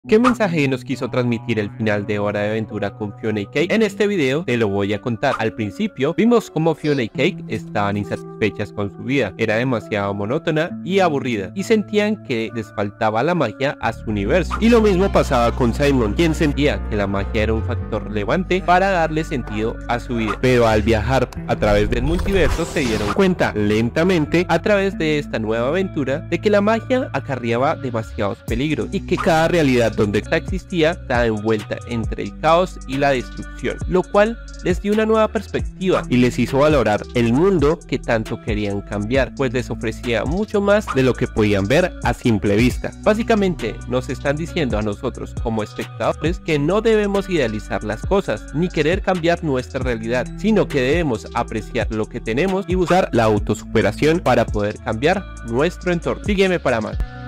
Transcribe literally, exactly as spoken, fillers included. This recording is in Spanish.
¿Qué mensaje nos quiso transmitir el final de Hora de Aventura con Fiona y Cake? En este video te lo voy a contar. Al principio vimos cómo Fiona y Cake estaban insatisfechas con su vida, era demasiado monótona y aburrida, y sentían que les faltaba la magia a su universo. Y lo mismo pasaba con Simon, quien sentía que la magia era un factor relevante para darle sentido a su vida. Pero al viajar a través del multiverso se dieron cuenta lentamente a través de esta nueva aventura de que la magia acarreaba demasiados peligros y que cada realidad donde esta existía estaba envuelta entre el caos y la destrucción, lo cual les dio una nueva perspectiva y les hizo valorar el mundo que tanto querían cambiar, pues les ofrecía mucho más de lo que podían ver a simple vista. Básicamente nos están diciendo a nosotros como espectadores que no debemos idealizar las cosas ni querer cambiar nuestra realidad, sino que debemos apreciar lo que tenemos y buscar la autosuperación para poder cambiar nuestro entorno. Sígueme para más.